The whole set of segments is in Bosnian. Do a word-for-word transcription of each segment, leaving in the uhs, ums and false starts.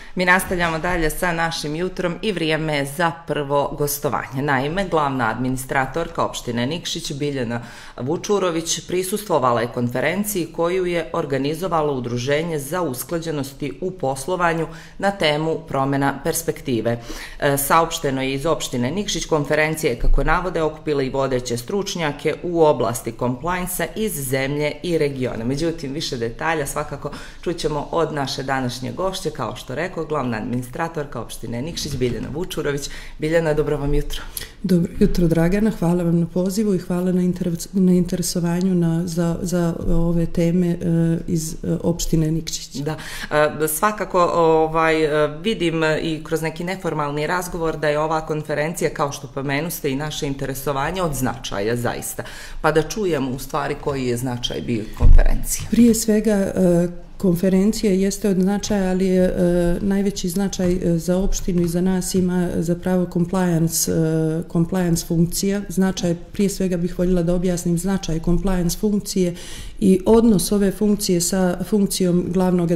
Mi nastavljamo dalje sa našim jutrom i vrijeme je za prvo gostovanje. Naime, glavna administratorka opštine Nikšić Biljana Vučurović prisustvovala je konferenciji koju je organizovalo Udruženje za usklađenosti u poslovanju na temu promjena perspektive. E, saopšteno je iz opštine Nikšić, konferencija je, kako navode, okupila i vodeće stručnjake u oblasti compliance iz zemlje i regiona. Međutim, više detalja svakako čućemo od naše današnje gošće, kao što rekao, glavna administratorka opštine Nikšić Biljana Vučurović. Biljana, dobro vam jutro. Dobro jutro, Dragana, hvala vam na pozivu i hvala na, inter, na interesovanju na, za, za ove teme uh, iz uh, opštine Nikšić. Da, uh, svakako ovaj, uh, vidim i kroz neki neformalni razgovor da je ova konferencija, kao što pomenuste, i naše interesovanje od značaja zaista. Pa da čujemo u stvari koji je značaj bio konferencije. Prije svega, uh, konferencija jeste od značaja, ali je e, najveći značaj e, za opštinu i za nas ima zapravo compliance, e, compliance funkcija. Značaj, prije svega bih voljela da objasnim značaj compliance funkcije i odnos ove funkcije sa funkcijom glavnog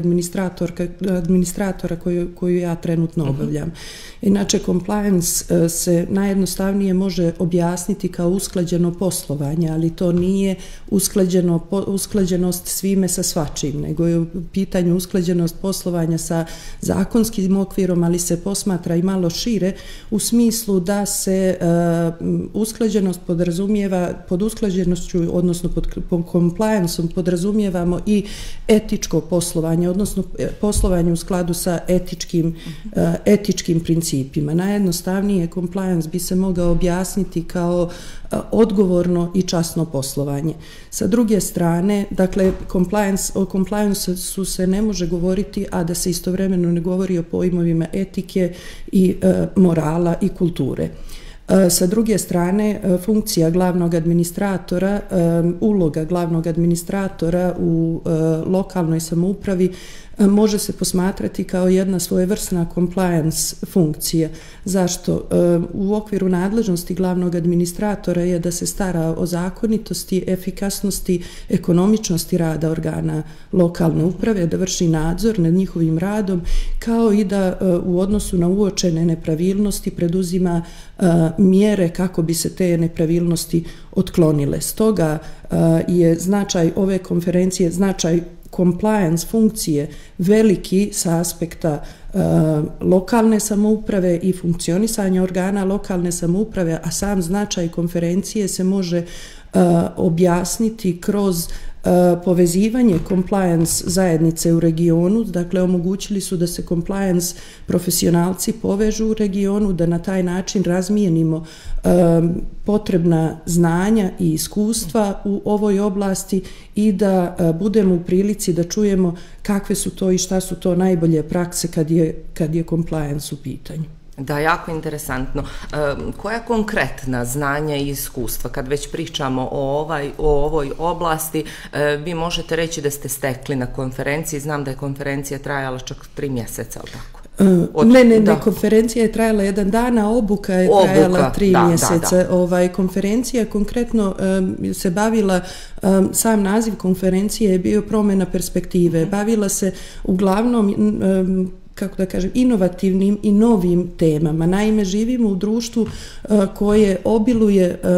administratora koju, koju ja trenutno obavljam. Inače, compliance e, se najjednostavnije može objasniti kao usklađeno poslovanje, ali to nije usklađeno, po, usklađenost svime sa svačim, nego je u pitanju usklađenost poslovanja sa zakonskim okvirom, ali se posmatra i malo šire u smislu da se uh, usklađenost podrazumijeva, pod usklađenošću, odnosno pod, pod compliance-om podrazumijevamo i etičko poslovanje, odnosno poslovanje u skladu sa etičkim, uh, etičkim principima. Najjednostavnije compliance bi se mogao objasniti kao uh, odgovorno i časno poslovanje. Sa druge strane, dakle, compliance, o compliance su se ne može govoriti, a da se istovremeno ne govori o pojmovima etike i e, morala i kulture. E, sa druge strane, e, funkcija glavnog administratora, e, uloga glavnog administratora u e, lokalnoj samoupravi e, može se posmatrati kao jedna svojevrsna compliance funkcija. Zašto? E, u okviru nadležnosti glavnog administratora je da se stara o zakonitosti, efikasnosti, ekonomičnosti rada organa lokalne uprave, da vrši nadzor nad njihovim radom, kao i da e, u odnosu na uočene nepravilnosti preduzima e, mjere kako bi se te nepravilnosti otklonile. Stoga e, je značaj ove konferencije, značaj compliance funkcije veliki sa aspekta uh, lokalne samouprave i funkcionisanja organa lokalne samouprave, a sam značaj konferencije se može uh, objasniti kroz Uh, povezivanje compliance zajednice u regionu. Dakle, omogućili su da se compliance profesionalci povežu u regionu, da na taj način razmijenimo uh, potrebna znanja i iskustva u ovoj oblasti i da uh, budemo u prilici da čujemo kakve su to i šta su to najbolje prakse kad je, kad je compliance u pitanju. Da, jako interesantno. E, koja konkretna znanja i iskustva, kad već pričamo o, ovaj, o ovoj oblasti, e, vi možete reći da ste stekli na konferenciji? Znam da je konferencija trajala čak tri mjeseca, ali tako? Od, ne, ne, ne, konferencija je trajala jedan dan, a obuka je obuka, trajala tri da, mjeseca. Da, da. Ovaj, konferencija konkretno um, se bavila, um, sam naziv konferencije je bio promjena perspektive. Bavila se uglavnom um, kako da kažem, inovativnim i novim temama. Naime, živimo u društvu uh, koje obiluje uh,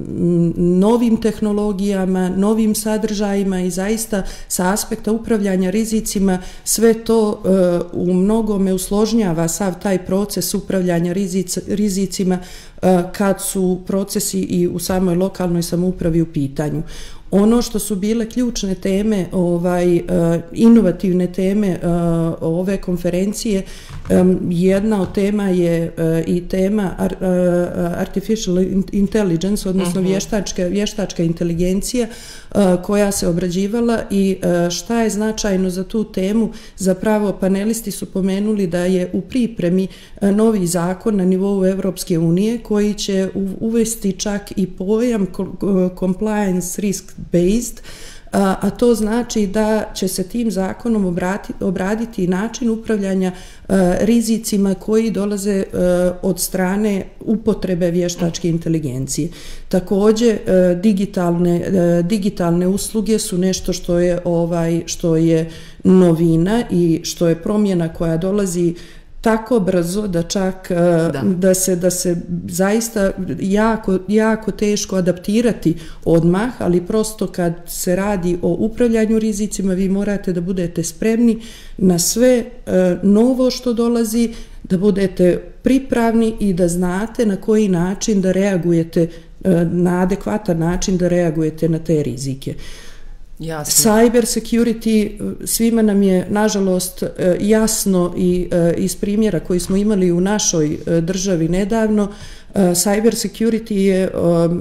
novim tehnologijama, novim sadržajima i zaista sa aspekta upravljanja rizicima sve to uh, u mnogome usložnjava sav taj proces upravljanja rizic, rizicima uh, kad su procesi i u samoj lokalnoj samoupravi u pitanju. Ono što su bile ključne teme, ovaj, uh, inovativne teme uh, ove konferencije, um, jedna od tema je uh, i tema ar, uh, artificial intelligence, odnosno uh-huh. vještačka, vještačka inteligencija uh, koja se obrađivala i uh, šta je značajno za tu temu. Zapravo panelisti su pomenuli da je u pripremi uh, novi zakon na nivou Evropske unije koji će u, uvesti čak i pojam compliance risk based, a to znači da će se tim zakonom obrati, obraditi način upravljanja rizicima koji dolaze od strane upotrebe vještačke inteligencije. Također, digitalne, digitalne usluge su nešto što je, ovaj, što je novina i što je promjena koja dolazi tako brzo da čak da. Da, se, da se zaista jako, jako teško adaptirati odmah, ali prosto kad se radi o upravljanju rizicima vi morate da budete spremni na sve novo što dolazi, da budete pripravni i da znate na koji način da reagujete, na adekvatan način da reagujete na te rizike. Jasno. Cyber security svima nam je nažalost jasno i iz primjera koji smo imali u našoj državi nedavno. Cyber security je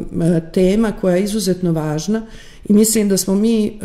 tema koja je izuzetno važna i mislim da smo mi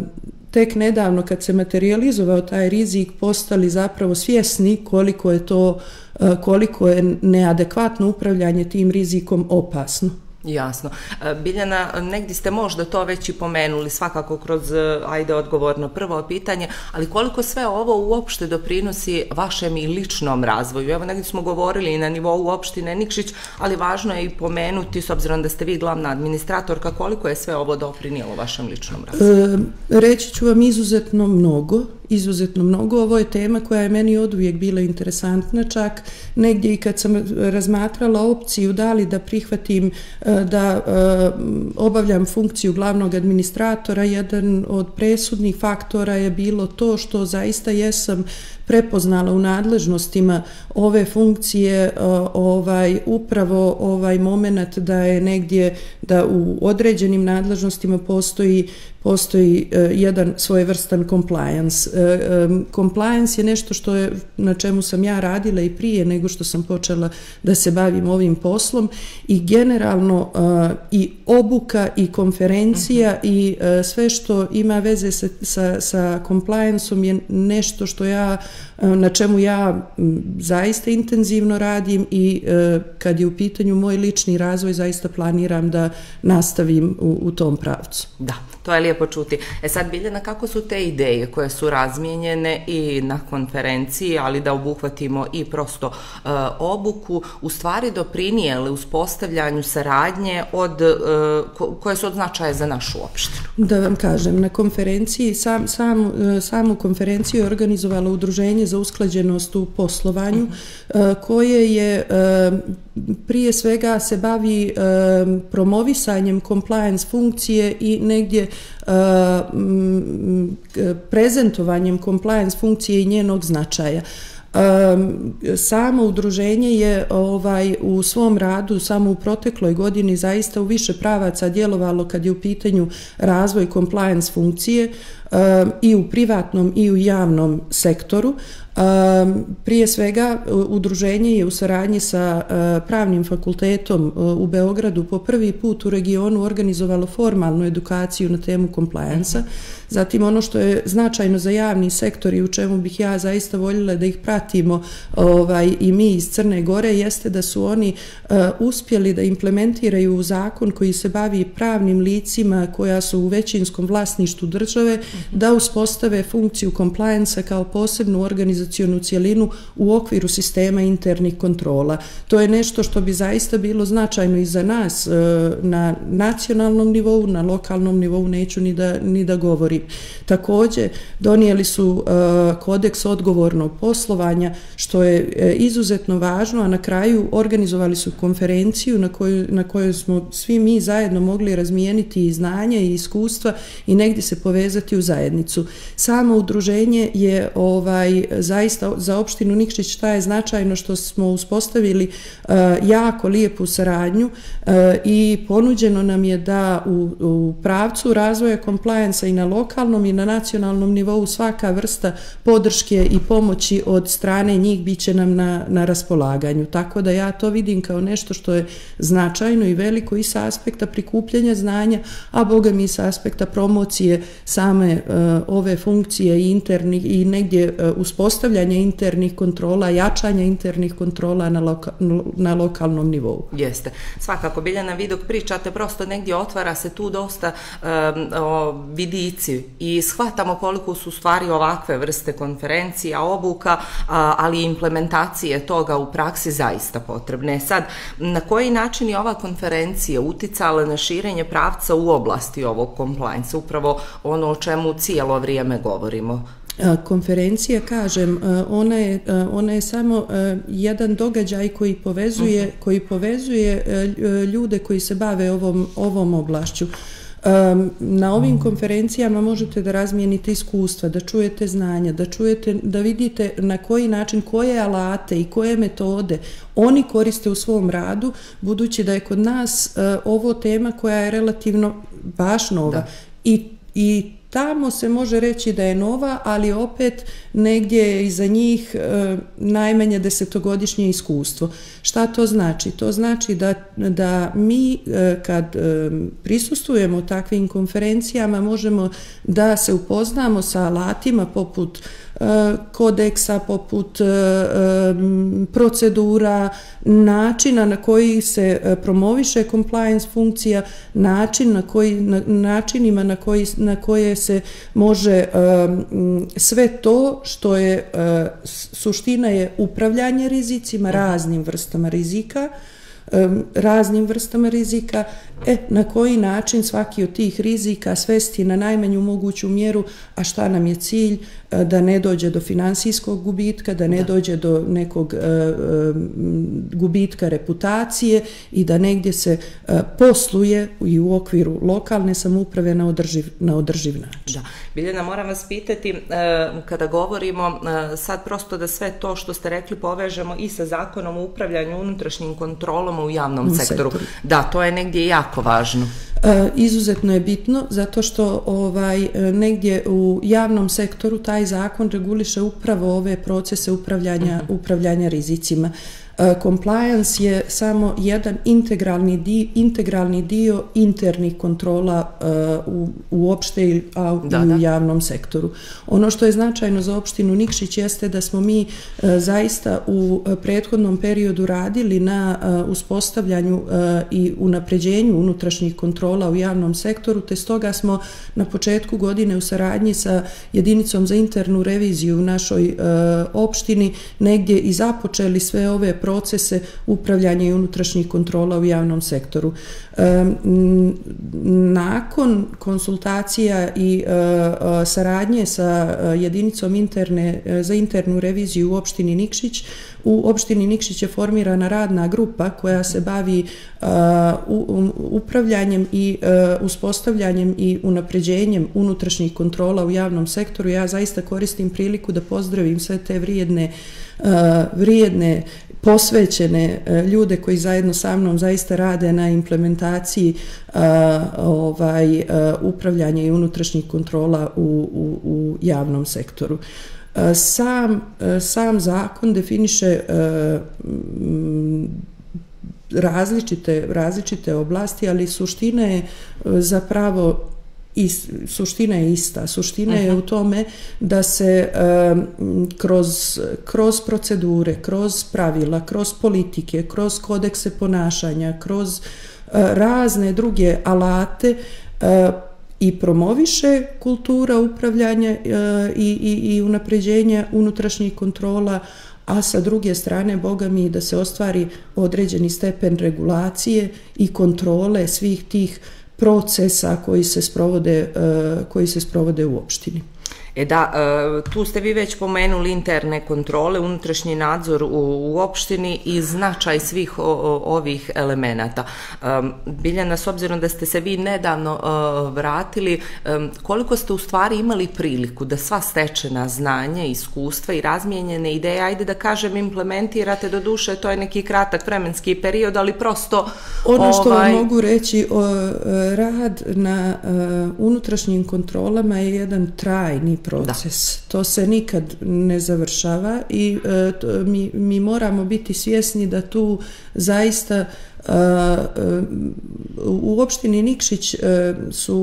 tek nedavno kad se materializovao taj rizik postali zapravo svjesni koliko je to, koliko je neadekvatno upravljanje tim rizikom opasno. Jasno. Biljana, negdje ste možda to već i pomenuli, svakako kroz, ajde, odgovor na prvo pitanje, ali koliko sve ovo uopšte doprinosi vašem i ličnom razvoju? Evo, negdje smo govorili i na nivou opštine Nikšić, ali važno je i pomenuti, s obzirom da ste vi glavna administratorka, koliko je sve ovo doprinijelo vašem ličnom razvoju? E, reći ću vam izuzetno mnogo. Izuzetno mnogo. Ovo je tema koja je meni oduvijek bila interesantna, čak negdje i kad sam razmatrala opciju da li da prihvatim da obavljam funkciju glavnog administratora, jedan od presudnih faktora je bilo to što zaista jesam prepoznala u nadležnostima ove funkcije ovaj, upravo ovaj moment da je negdje, da u određenim nadležnostima postoji postoji jedan svojevrstan compliance. Compliance je nešto što je, na čemu sam ja radila i prije nego što sam počela da se bavim ovim poslom i generalno i obuka i konferencija uh-huh. i sve što ima veze sa, sa, sa compliance-om je nešto što ja, na čemu ja zaista intenzivno radim i kad je u pitanju moj lični razvoj zaista planiram da nastavim u, u tom pravcu. Da. To je lijepo čuti. E sad, Biljana, kako su te ideje koje su razmijenjene i na konferenciji, ali da obuhvatimo i prosto e, obuku, u stvari doprinijele uspostavljanju saradnje od, e, ko, koje su od značaja za našu opštinu? Da vam kažem, na konferenciji, sam, sam, samu konferenciju je organizovalo Udruženje za usklađenost u poslovanju, uh-huh. e, koje je e, prije svega se bavi e, promovisanjem compliance funkcije i negdje e, m, prezentovanjem compliance funkcije i njenog značaja. Um, samo udruženje je ovaj, u svom radu samo u protekloj godini zaista u više pravaca djelovalo kad je u pitanju razvoj compliance funkcije um, i u privatnom i u javnom sektoru. Um, prije svega udruženje je u saradnji sa uh, Pravnim fakultetom uh, u Beogradu po prvi put u regionu organizovalo formalnu edukaciju na temu compliance-a. Zatim ono što je značajno za javni sektor i u čemu bih ja zaista voljela da ih pratimo ovaj, i mi iz Crne Gore jeste da su oni uh, uspjeli da implementiraju u zakon koji se bavi pravnim licima koja su u većinskom vlasništvu države, mm-hmm. da uspostave funkciju compliance-a kao posebnu organizacionu cjelinu u okviru sistema internih kontrola. To je nešto što bi zaista bilo značajno i za nas uh, na nacionalnom nivou, na lokalnom nivou neću ni da, ni da govorim. Također donijeli su uh, kodeks odgovornog poslovanja što je uh, izuzetno važno, a na kraju organizovali su konferenciju na kojoj, na kojoj smo svi mi zajedno mogli razmijeniti i znanja i iskustva i negdje se povezati u zajednicu. Samo udruženje je ovaj, zaista za opštinu Nikšić šta je značajno što smo uspostavili uh, jako lijepu saradnju uh, i ponuđeno nam je da u, u pravcu razvoja compliance-a i na lokalnom i na nacionalnom nivou svaka vrsta podrške i pomoći od strane njih bit će nam na, na raspolaganju. Tako da ja to vidim kao nešto što je značajno i veliko i sa aspekta prikupljanja znanja, a boga mi sa aspekta promocije same uh, ove funkcije i internih i negdje uh, uspostavljanja uspostavljanja internih kontrola, jačanja internih kontrola na, loka, na lokalnom nivou. Jeste. Svakako, Biljana, vi dok pričate, prosto negdje otvara se tu dosta um, o, vidici i shvatamo koliko su stvari ovakve vrste konferencija, obuka, a, ali i implementacije toga u praksi zaista potrebne. Sad, na koji način je ova konferencija uticala na širenje pravca u oblasti ovog compliance, upravo ono o čemu cijelo vrijeme govorimo? Konferencija, kažem, ona je, ona je samo jedan događaj koji povezuje, uh-huh. koji povezuje ljude koji se bave ovom, ovom oblašću. Na ovim konferencijama možete da razmijenite iskustva, da čujete znanja, da čujete, da vidite na koji način, koje alate i koje metode oni koriste u svom radu, budući da je kod nas ovo tema koja je relativno baš nova. Da. I, i tamo se može reći da je nova, ali opet negdje je iza njih e, najmanje desetogodišnje iskustvo. Šta to znači? To znači da, da mi e, kad e, prisustvujemo takvim konferencijama možemo da se upoznamo sa alatima poput e, kodeksa, poput e, procedura, načina na koji se promoviše compliance funkcija, način na koji, na, načinima na, koji, na koje se može um, sve to što je uh, suština je upravljanje rizicima, raznim vrstama rizika, um, raznim vrstama rizika, e, na koji način svaki od tih rizika svesti na najmanju moguću mjeru, a šta nam je cilj, uh, da ne dođe do finansijskog gubitka, da ne da. dođe do nekog uh, um, gubitka reputacije i da negdje se uh, posluje i u okviru lokalne samouprave na održiv, na održiv način. Da. Biljana, moram vas pitati, uh, kada govorimo uh, sad prosto da sve to što ste rekli povežemo i sa zakonom o upravljanju unutrašnjim kontrolama u javnom u sektoru. sektoru. Da, to je negdje jako važno. E, izuzetno je bitno zato što ovaj negdje u javnom sektoru taj zakon reguliše upravo ove procese upravljanja, uh-huh. upravljanja rizicima. Compliance je samo jedan integralni dio, integralni dio internih kontrola uh, u, uopšte a u da, da. javnom sektoru. Ono što je značajno za opštinu Nikšić jeste da smo mi uh, zaista u prethodnom periodu radili na uh, uspostavljanju uh, i unapređenju unutrašnjih kontrola u javnom sektoru, te stoga smo na početku godine u saradnji sa jedinicom za internu reviziju u našoj uh, opštini negdje i započeli sve ove procese upravljanja i unutrašnjih kontrola u javnom sektoru. E, nakon konsultacija i e, saradnje sa jedinicom interne, za internu reviziju u opštini Nikšić, u opštini Nikšić je formirana radna grupa koja se bavi uh, u, upravljanjem i uh, uspostavljanjem i unapređenjem unutrašnjih kontrola u javnom sektoru. Ja zaista koristim priliku da pozdravim sve te vrijedne, uh, vrijedne posvećene uh, ljude koji zajedno sa mnom zaista rade na implementaciji uh, ovaj, uh, upravljanja i unutrašnjih kontrola u, u, u javnom sektoru. Sam, sam zakon definiše različite, različite oblasti, ali suština je zapravo i suština je ista. Suština uh-huh. je u tome da se um, kroz, kroz procedure, kroz pravila, kroz politike, kroz kodekse ponašanja, kroz uh, razne druge alate uh, i promoviše kultura upravljanja e, i, i, i unapređenja unutrašnjih kontrola, a sa druge strane, Boga mi, da se ostvari određeni stepen regulacije i kontrole svih tih procesa koji se sprovode, e, koji se sprovode u opštini. E da, tu ste vi već pomenuli interne kontrole, unutrašnji nadzor u, u opštini i značaj svih o, o, ovih elemenata. Um, Biljana, s obzirom da ste se vi nedavno uh, vratili, um, koliko ste u stvari imali priliku da sva stečena znanja, iskustva i razmijenjene ideje, ajde da kažem, implementirate, do duše, to je neki kratak vremenski period, ali prosto... Ono što ovaj... vam mogu reći, o, rad na uh, unutrašnjim kontrolama je jedan trajni proces. Da. To se nikad ne završava i e, to, mi, mi moramo biti svjesni da tu zaista e, u opštini Nikšić e, su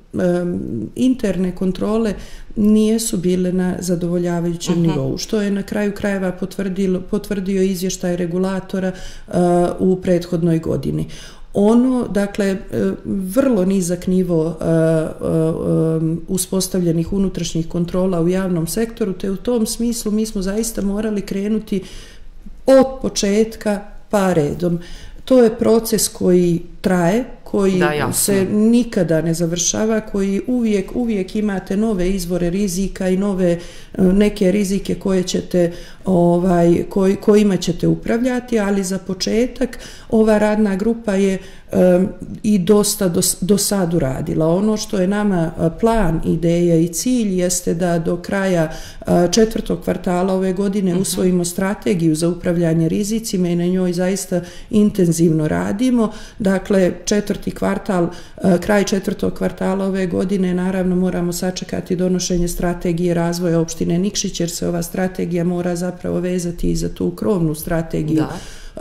interne kontrole nijesu bile na zadovoljavajućem uh-huh. nivou, što je na kraju krajeva potvrdio izvještaj regulatora uh, u prethodnoj godini. Ono, dakle, vrlo nizak nivo uh, uh, uspostavljenih unutrašnjih kontrola u javnom sektoru, te u tom smislu mi smo zaista morali krenuti od početka pa redom. To je proces koji traje, koji da, se nikada ne završava, koji uvijek, uvijek imate nove izvore rizika i nove neke rizike koje ćete, ovaj, koj, kojima ćete upravljati, ali za početak ova radna grupa je um, i dosta do, do sad uradila. Ono što je nama plan, ideja i cilj jeste da do kraja uh, četvrtog kvartala ove godine uh-huh. usvojimo strategiju za upravljanje rizicima i na njoj zaista intenzivno radimo. Dakle, četvrti kvartal, uh, kraj četvrtog kvartala ove godine, naravno moramo sačekati donošenje strategije razvoja opštine Nikšić, jer se ova strategija mora zapravo vezati i za tu krovnu strategiju da.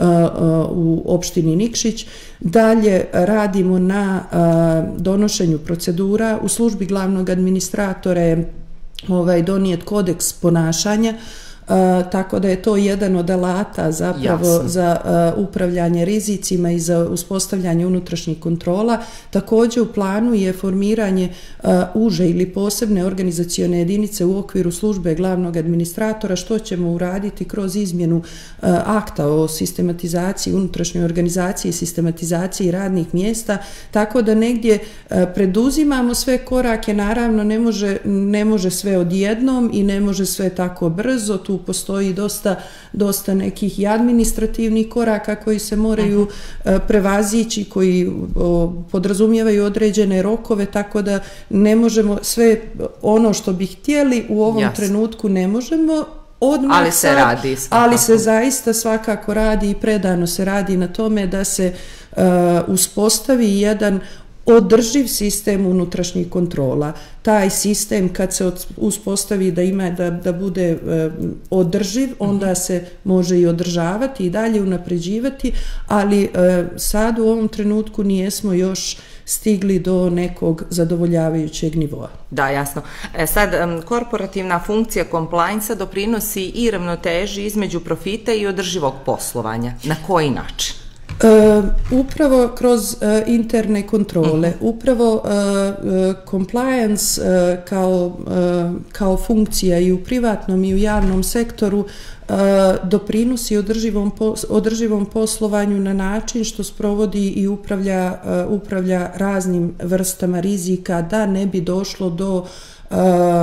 u opštini Nikšić. Dalje radimo na donošenju procedura. U službi glavnog administratora je ovaj, donijet kodeks ponašanja, Uh, tako da je to jedan od alata zapravo Jasno. za uh, upravljanje rizicima i za uspostavljanje unutrašnjih kontrola. Također u planu je formiranje uh, uže ili posebne organizacione jedinice u okviru službe glavnog administratora, što ćemo uraditi kroz izmjenu uh, akta o sistematizaciji, unutrašnjoj organizaciji i sistematizaciji radnih mjesta, tako da negdje uh, preduzimamo sve korake. Naravno ne može, ne može sve odjednom i ne može sve tako brzo. Tu postoji dosta, dosta nekih i administrativnih koraka koji se moraju uh, prevazići, koji o, podrazumijevaju određene rokove, tako da ne možemo sve ono što bi htjeli u ovom Jasne. trenutku ne možemo odmah, ali se radi ali se zaista svakako radi i predano se radi na tome da se uh, uspostavi jedan održiv sistem unutrašnjih kontrola. Taj sistem kad se uspostavi da ima da, da bude uh, održiv, onda se može i održavati i dalje unapređivati, ali uh, sad u ovom trenutku nijesmo još stigli do nekog zadovoljavajućeg nivoa. Da, jasno. E sad, um, korporativna funkcija compliance doprinosi i ravnoteži između profita i održivog poslovanja. Na koji način? Uh, upravo kroz uh, interne kontrole, uh-huh. upravo uh, uh, compliance uh, kao, uh, kao funkcija i u privatnom i u javnom sektoru uh, doprinosi održivom, pos, održivom poslovanju na način što sprovodi i upravlja, uh, upravlja raznim vrstama rizika da ne bi došlo do Uh,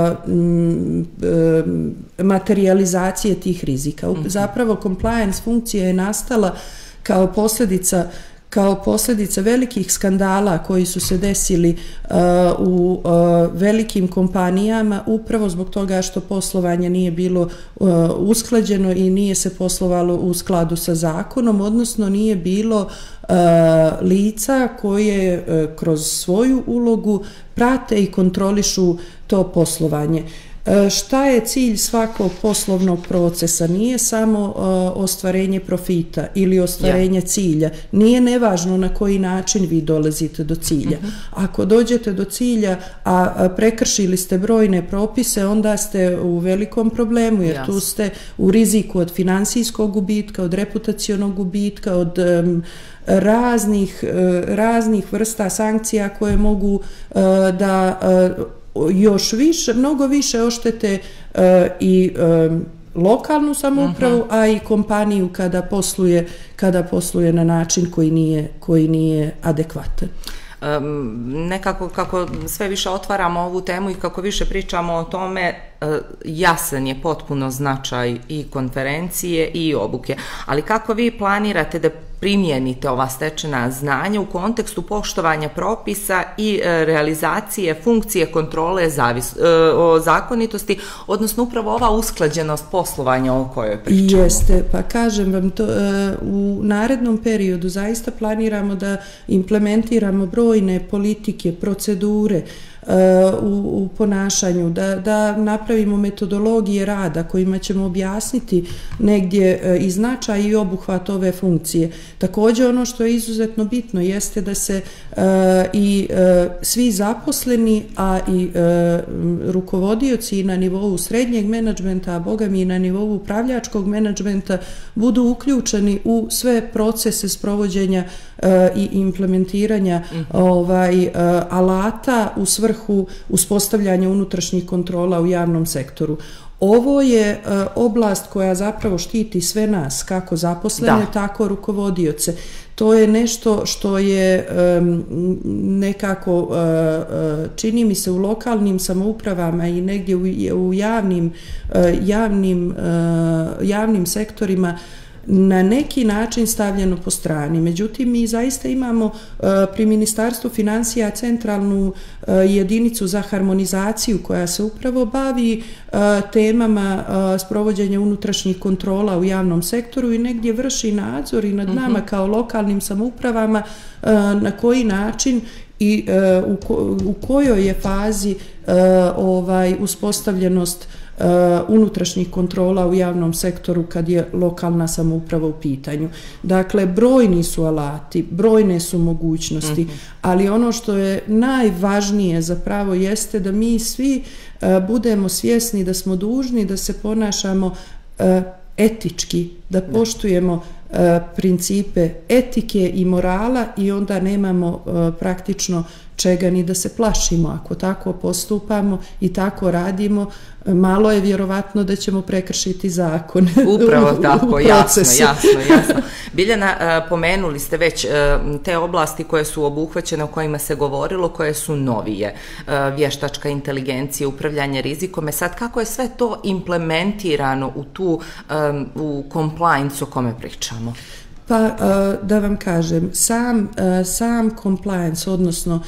m, um, materializacije tih rizika. Uh-huh. Zapravo compliance funkcija je nastala kao posljedica kao posljedica velikih skandala koji su se desili uh, u uh, velikim kompanijama upravo zbog toga što poslovanje nije bilo uh, usklađeno i nije se poslovalo u skladu sa zakonom, odnosno nije bilo uh, lica koje uh, kroz svoju ulogu prate i kontrolišu to poslovanje. Šta je cilj svakog poslovnog procesa? Nije samo uh, ostvarenje profita ili ostvarenje yeah. cilja. Nije nevažno na koji način vi dolazite do cilja. Uh-huh. Ako dođete do cilja, a, a prekršili ste brojne propise, onda ste u velikom problemu, jer yes. tu ste u riziku od finansijskog gubitka, od reputacionog gubitka, od um, raznih, uh, raznih vrsta sankcija koje mogu uh, da uh, još više, mnogo više oštete uh, i um, lokalnu samoupravu, uh-huh. a i kompaniju kada posluje, kada posluje na način koji nije, koji nije adekvatan. Um, nekako kako sve više otvaramo ovu temu i kako više pričamo o tome, uh, jasan je potpuno značaj i konferencije i obuke. Ali kako vi planirate da primijenite ova stečena znanja u kontekstu poštovanja propisa i e, realizacije funkcije kontrole zavis, e, o zakonitosti, odnosno upravo ova usklađenost poslovanja o kojoj pričamo? Jeste, pa kažem vam to, e, u narednom periodu zaista planiramo da implementiramo brojne politike, procedure, u, u ponašanju, da, da napravimo metodologije rada kojima ćemo objasniti negdje i značaj i obuhvat ove funkcije. Također ono što je izuzetno bitno jeste da se i svi zaposleni, a i rukovodioci na nivou srednjeg menadžmenta, a boga mi i na nivou upravljačkog menadžmenta budu uključeni u sve procese sprovođenja i implementiranja ovaj, alata u svrhu uspostavljanja unutrašnjih kontrola u javnom sektoru. Ovo je oblast koja zapravo štiti sve nas, kako zaposlene, da. tako rukovodioce. To je nešto što je um, nekako, uh, čini mi se, u lokalnim samoupravama i negdje u, u javnim, uh, javnim, uh, javnim sektorima na neki način stavljeno po strani. Međutim, mi zaista imamo uh, pri Ministarstvu financija centralnu uh, jedinicu za harmonizaciju koja se upravo bavi uh, temama uh, sprovođenja unutrašnjih kontrola u javnom sektoru i negdje vrši nadzor i nad nama mm-hmm. kao lokalnim samoupravama uh, na koji način i uh, u, ko, u kojoj je fazi uh, ovaj, uspostavljenost Uh, unutrašnjih kontrola u javnom sektoru kad je lokalna samouprava u pitanju. Dakle, brojni su alati, brojne su mogućnosti, mm-hmm. ali ono što je najvažnije zapravo jeste da mi svi uh, budemo svjesni da smo dužni da se ponašamo uh, etički, da poštujemo uh, principe etike i morala i onda nemamo uh, praktično čega ni da se plašimo. Ako tako postupamo i tako radimo, malo je vjerovatno da ćemo prekršiti zakon. Upravo tako, jasno, jasno, jasno. Biljana, pomenuli ste već te oblasti koje su obuhvaćene, o kojima se govorilo, koje su novije. Vještačka inteligencija, upravljanje rizikom. E sad, kako je sve to implementirano u tu, u compliance o kome pričamo? Pa, da vam kažem, sam, sam compliance, odnosno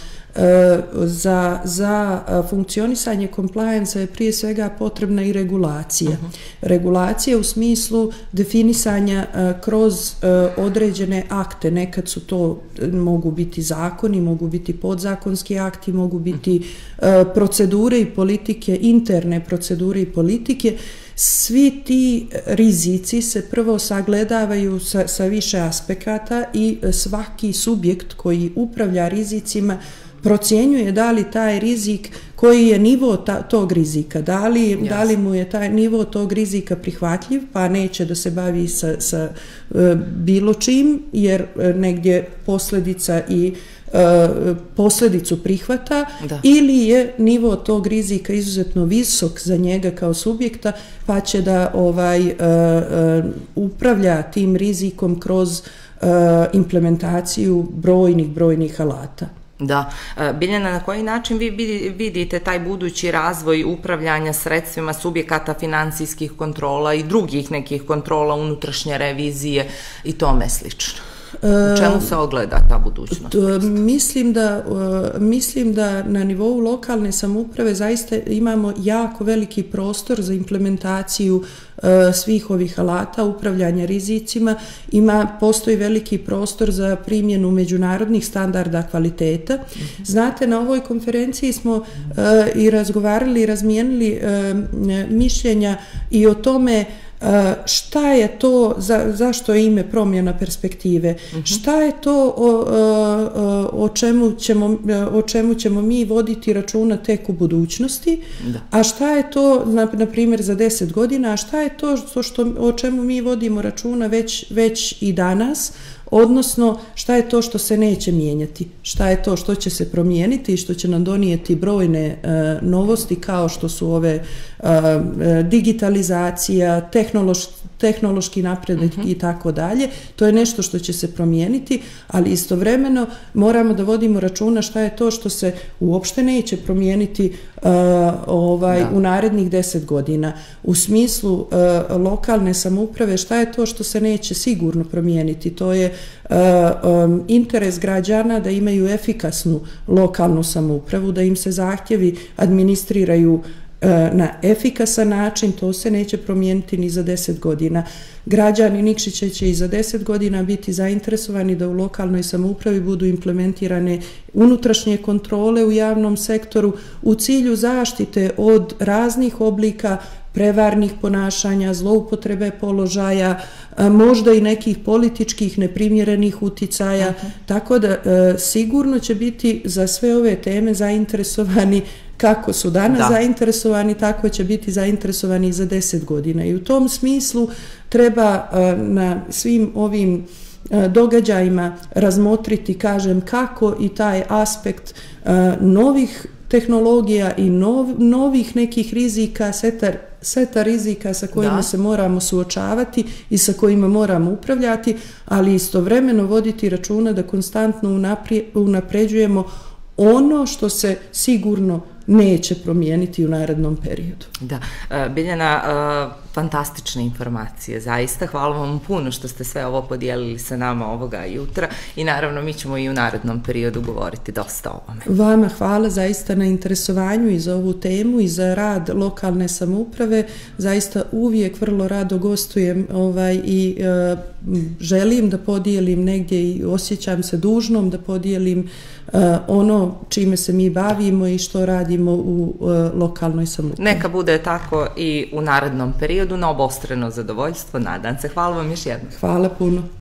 za, za funkcionisanje compliance je prije svega potrebna i regulacija. Uh-huh. Regulacija u smislu definisanja kroz određene akte. Nekad su to, mogu biti zakoni, mogu biti podzakonski akti, mogu biti uh-huh. procedure i politike, interne procedure i politike. Svi ti rizici se prvo sagledavaju sa, sa više aspekata i svaki subjekt koji upravlja rizicima procjenjuje da li taj rizik, koji je nivo ta, tog rizika, da li, yes. da li mu je taj nivo tog rizika prihvatljiv, pa neće da se bavi sa, sa uh, bilo čim, jer uh, negdje posljedica i uh, posljedicu prihvata, da. Ili je nivo tog rizika izuzetno visok za njega kao subjekta, pa će da ovaj, uh, uh, upravlja tim rizikom kroz uh, implementaciju brojnih, brojnih alata. Da. Biljana, na koji način vi vidite taj budući razvoj upravljanja sredstvima subjekata financijskih kontrola i drugih nekih kontrola, unutrašnje revizije i tome slično? U čemu se ogleda ta budućnost? Mislim da, mislim da na nivou lokalne samouprave zaista imamo jako veliki prostor za implementaciju svih ovih alata upravljanja rizicima. Ima, postoji veliki prostor za primjenu međunarodnih standarda kvaliteta. Mm-hmm. Znate, na ovoj konferenciji smo uh, i razgovarali i razmijenili uh, mišljenja i o tome Uh, šta je to, za, zašto je ime promjena perspektive, uh-huh. šta je to o, o, o, čemu ćemo, o čemu ćemo mi voditi računa tek u budućnosti, da. A šta je to, na, na primjer, za deset godina, a šta je to što, što, o čemu mi vodimo računa već, već i danas, odnosno šta je to što se neće mijenjati, šta je to što će se promijeniti i što će nam donijeti brojne uh, novosti kao što su ove uh, digitalizacija, tehnološ, tehnološki napredak uh-huh. i tako dalje. To je nešto što će se promijeniti, ali istovremeno moramo da vodimo računa šta je to što se uopšte neće promijeniti uh, ovaj, u narednih deset godina. U smislu uh, lokalne samouprave šta je to što se neće sigurno promijeniti. To je uh, um, interes građana da imaju efikasnu lokalnu samoupravu, da im se zahtjevi administriraju na efikasan način, to se neće promijeniti ni za deset godina. Građani Nikšića će i za deset godina biti zainteresovani da u lokalnoj samoupravi budu implementirane unutrašnje kontrole u javnom sektoru u cilju zaštite od raznih oblika prevarnih ponašanja, zloupotrebe položaja, možda i nekih političkih neprimjerenih uticaja, tako da sigurno će biti za sve ove teme zainteresovani kako su danas zainteresovani, tako će biti zainteresovani i za deset godina. I u tom smislu treba na svim ovim događajima razmotriti, kažem, kako i taj aspekt novih tehnologija i novih nekih rizika, seta rizika sa kojima se moramo suočavati i sa kojima moramo upravljati, ali istovremeno voditi računa da konstantno unapređujemo ono što se sigurno neće promijeniti u narednom periodu. Da, Biljana, fantastične informacije, zaista. Hvala vam puno što ste sve ovo podijelili sa nama ovoga jutra i naravno mi ćemo i u narednom periodu govoriti dosta o ovome. Vama hvala zaista na interesovanju i za ovu temu i za rad lokalne samouprave. Zaista uvijek vrlo rado gostujem i želim da podijelim negdje i osjećam se dužnom da podijelim ono čime se mi bavimo i što radimo u lokalnoj samoupravi. Neka bude tako i u narednom periodu, na obostrano zadovoljstvo, nadam se. Hvala vam još jednom. Hvala puno.